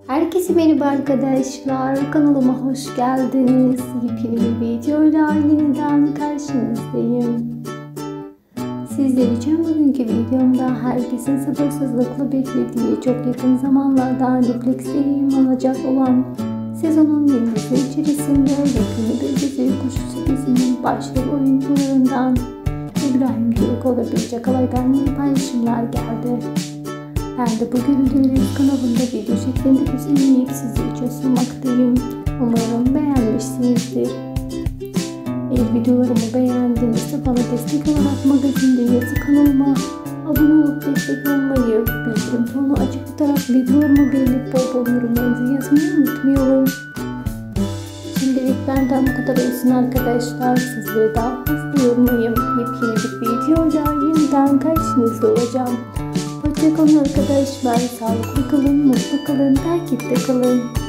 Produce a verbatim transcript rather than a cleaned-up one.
Herkese merhaba arkadaşlar, kanalıma hoş geldiniz. Yepyeni bir videoyla yeniden karşınızdayım. Sizler için bugünkü videomda herkesin sabırsızlıkla beklediği, çok yakın zamanlarda Netflix'te yayınlanacak olan sezonun yirmisi içerisinde yepyeni bir dizi Kuş dizinin başrol oyuncularından İbrahim Türkoğlu ve Cakalay'dan yeni paylaşımlar geldi. Ben de bu görüntüleri kanalımda video şeklinde düzenleyip sizler için sunmaktayım. Umarım beğenmişsinizdir. Eğer videolarımı beğendinizse bana destek olarak magazinde yazı kanalıma abone olup destek olmayı, bildirim tonunu açık tutarak videolarımı beğenip bol bol yorumlarınızı yazmayı unutmayalım. Şimdilik benden bu kadar olsun arkadaşlar. Sizleri daha fazla yormayayım. Yepyeni bir videoyla yeniden karşınızda olacağım. Hoşçakalın arkadaşlar. Sağlıklı kalın, mutlu kalın, takipte kalın.